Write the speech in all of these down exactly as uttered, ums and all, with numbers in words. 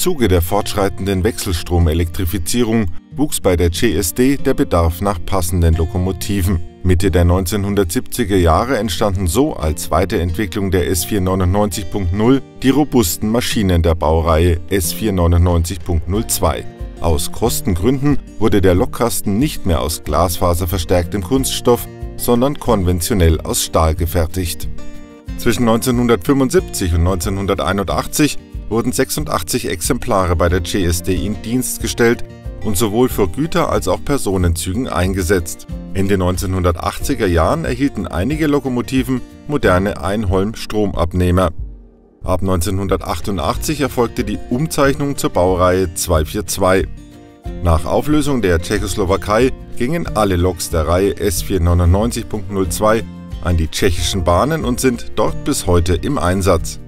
Zuge der fortschreitenden Wechselstromelektrifizierung wuchs bei der C S D der Bedarf nach passenden Lokomotiven. Mitte der neunzehnhundertsiebziger Jahre entstanden so als Weiterentwicklung der S vier neunundneunzig Punkt null die robusten Maschinen der Baureihe S vier neunundneunzig Punkt null zwei. Aus Kostengründen wurde der Lokkasten nicht mehr aus glasfaserverstärktem Kunststoff, sondern konventionell aus Stahl gefertigt. Zwischen neunzehnhundertfünfundsiebzig und neunzehnhunderteinundachtzig wurden sechsundachtzig Exemplare bei der C S D in Dienst gestellt und sowohl für Güter- als auch Personenzügen eingesetzt. In den neunzehnhundertachtziger Jahren erhielten einige Lokomotiven moderne Einholm-Stromabnehmer. Ab neunzehnhundertachtundachtzig erfolgte die Umzeichnung zur Baureihe zweihundertzweiundvierzig. Nach Auflösung der Tschechoslowakei gingen alle Loks der Reihe S vier neunundneunzig Punkt null zwei an die tschechischen Bahnen und sind dort bis heute im Einsatz.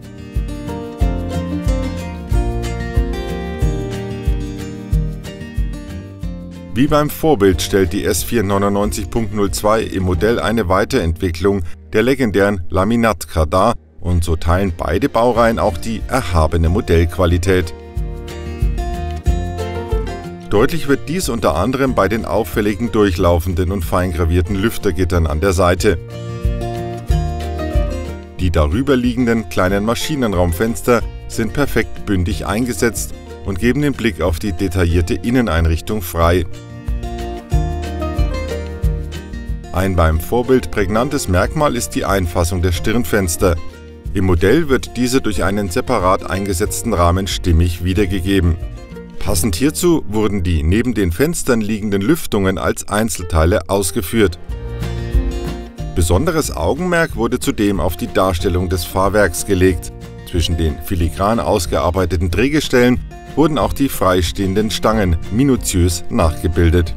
Wie beim Vorbild stellt die S vier neunundneunzig Punkt null zwei im Modell eine Weiterentwicklung der legendären Laminatka dar und so teilen beide Baureihen auch die erhabene Modellqualität. Deutlich wird dies unter anderem bei den auffälligen durchlaufenden und feingravierten Lüftergittern an der Seite. Die darüber liegenden kleinen Maschinenraumfenster sind perfekt bündig eingesetzt und geben den Blick auf die detaillierte Inneneinrichtung frei. Ein beim Vorbild prägnantes Merkmal ist die Einfassung der Stirnfenster. Im Modell wird diese durch einen separat eingesetzten Rahmen stimmig wiedergegeben. Passend hierzu wurden die neben den Fenstern liegenden Lüftungen als Einzelteile ausgeführt. Besonderes Augenmerk wurde zudem auf die Darstellung des Fahrwerks gelegt. Zwischen den filigran ausgearbeiteten Drehgestellen wurden auch die freistehenden Stangen minutiös nachgebildet.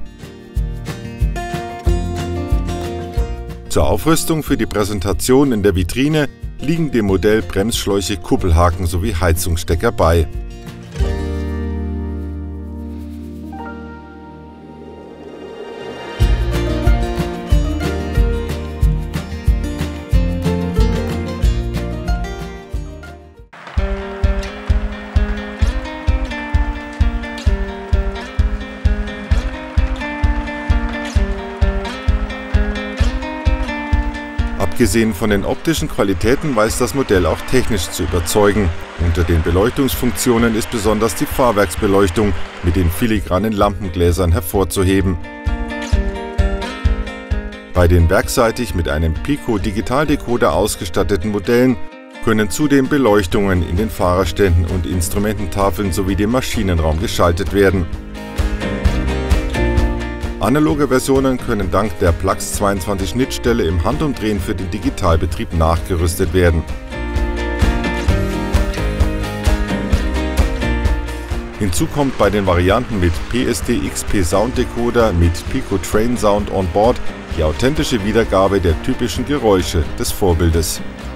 Zur Aufrüstung für die Präsentation in der Vitrine liegen dem Modell Bremsschläuche, Kuppelhaken sowie Heizungsstecker bei. Abgesehen von den optischen Qualitäten weiß das Modell auch technisch zu überzeugen. Unter den Beleuchtungsfunktionen ist besonders die Fahrwerksbeleuchtung mit den filigranen Lampengläsern hervorzuheben. Bei den werkseitig mit einem Pico-Digitaldecoder ausgestatteten Modellen können zudem Beleuchtungen in den Fahrerständen und Instrumententafeln sowie dem Maschinenraum geschaltet werden. Analoge Versionen können dank der Plax zweiundzwanzig Schnittstelle im Handumdrehen für den Digitalbetrieb nachgerüstet werden. Hinzu kommt bei den Varianten mit P S D X P Sound Decoder mit Pico Train Sound on Board die authentische Wiedergabe der typischen Geräusche des Vorbildes.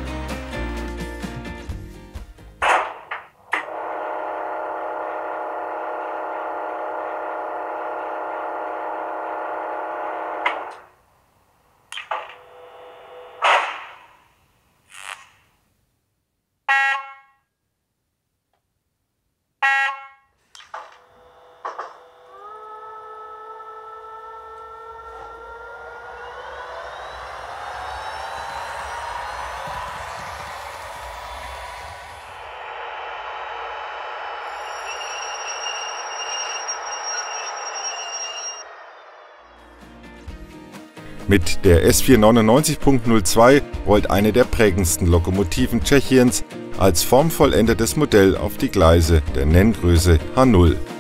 Mit der S vier neunundneunzig Punkt null zwei rollt eine der prägendsten Lokomotiven Tschechiens als formvollendetes Modell auf die Gleise der Nenngröße H null.